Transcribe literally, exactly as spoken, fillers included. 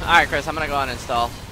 Alright, Chris, I'm gonna go on and install.